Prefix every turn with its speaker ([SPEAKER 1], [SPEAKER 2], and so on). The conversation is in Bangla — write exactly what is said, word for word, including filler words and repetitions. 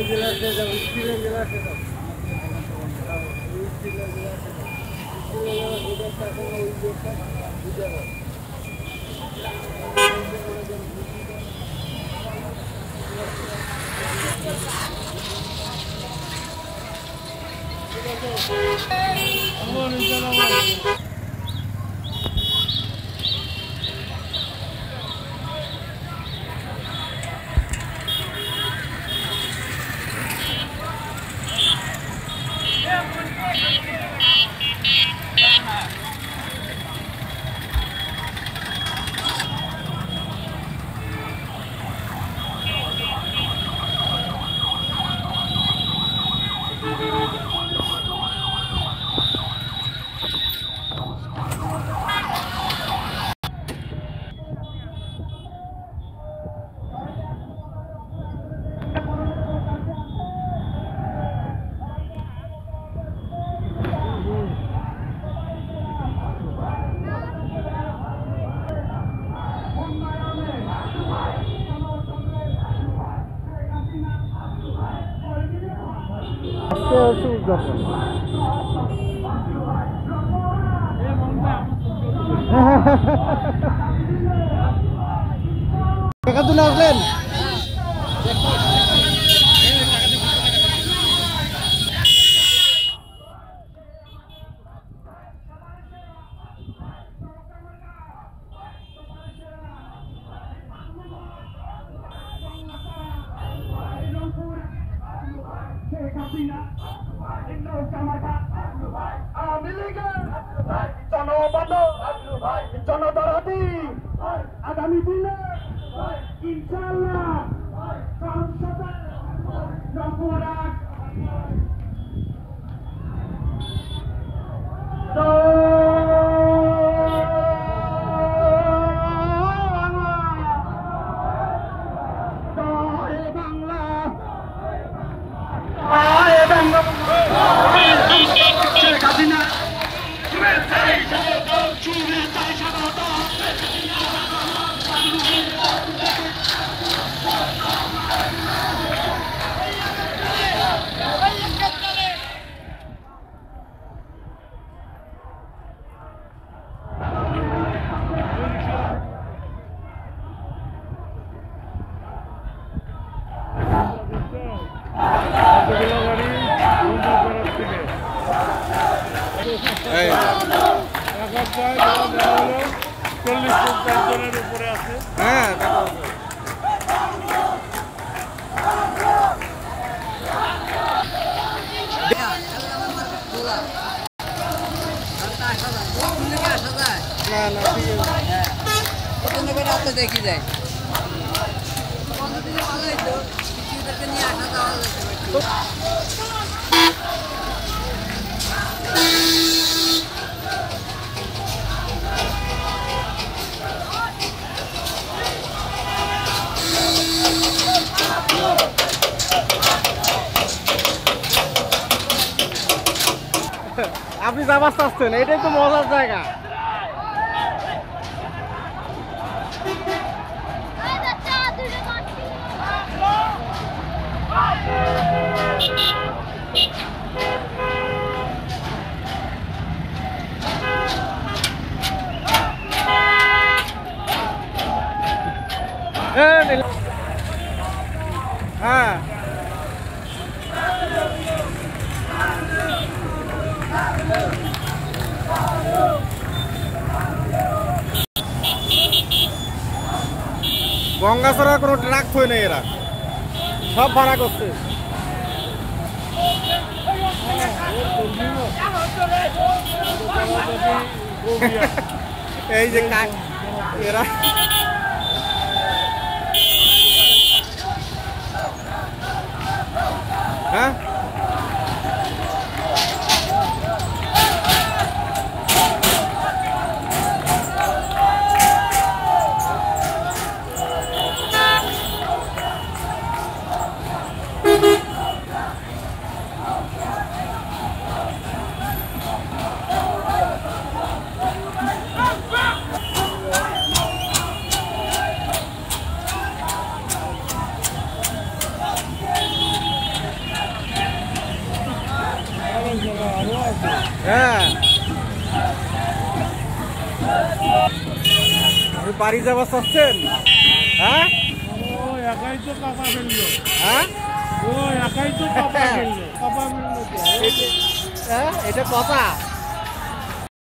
[SPEAKER 1] টাকা তুলে আসলেন আগামী দিনে ইনশাআল্লাহ সংসদে নবরাক তো বাংলা আয় বাংলা কাজিনা চল্লিশ পঞ্চাশ জনের উপরে আছে। হ্যাঁ দেখি যায় নিয়ে আসা যাওয়া আপনি যাবার চাচ্ছেন, এটাই তো মজার জায়গা। হ্যাঁ গঙ্গাছড়া কোনো ট্রাক থই নেই, এরা সব ভাড়া করছে। এই যে কাক এরা হ্যাঁ হ্যাঁ আপনি বাড়ি যাবার চাচ্ছেন? হ্যাঁ
[SPEAKER 2] ও একাই তো কাপা ফেললো।
[SPEAKER 1] হ্যাঁ
[SPEAKER 2] ও একাই তো কাপা ফেললো। কাপা ফেললো
[SPEAKER 1] হ্যাঁ এটা কথা।